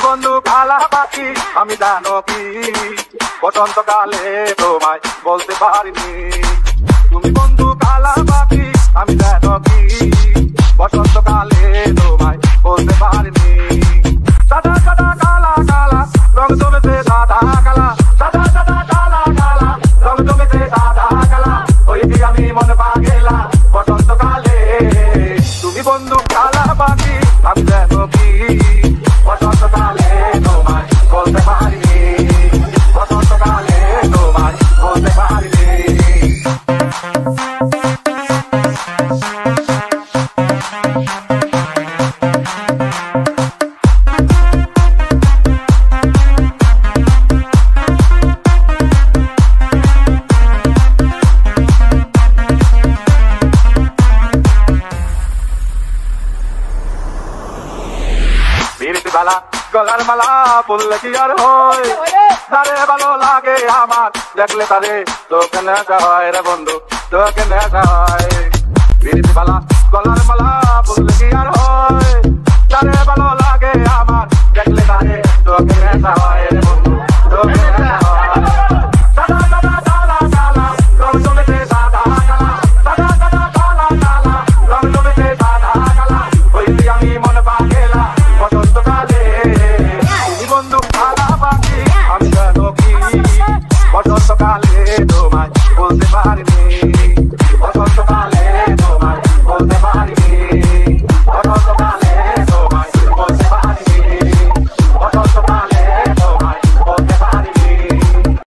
বন্ধু কালা পাখি আমি জানো কি বসন্তকালে তোমায় বলতে পারিনি। তুমি বন্ধু কালা পাখি আমি জানো কি বসন্তকালে তোমায় বলতে পারিনি। সাদা সাদা কালা কালা রং জমেছে সাদা কালা, সাদা সাদা কালা কালা রং জমেছে সাদা কালা, ওই যে আমি মনে পাগেলা বসন্তকালে। তুমি বন্ধু কালা পাখি আমি জানো কি বসন্তকালে তোমায় বলতে পারিনি, বসন্তকালে তোমায় বলতে পারিনি। বেলা গলার মালা বললে কি আর হয়, তারে ভালো লাগে আমার দেখলে তারে তোকে নেশা হয় রে বন্ধু, তোকে নেশা হয়। বিরিতি বালা গলার মালা বললে কি আর হয়, তারে ভালো লাগে আমার দেখলে তারে তোকে নেশা হয় রে বন্ধু, তোকে নেশা হয়। সাদা সাদা কালা কালা রং জমেছে সাদা কালা, সাদা সাদা কালা কালা রং জমেছে সাদা কালা, ওই যে আমি মনে পাগেলা বসন্তকালে। তুমি বন্ধু কালা পাখি আমি জানো কি বসন্তকালে তোমায় বলতে পারিনি।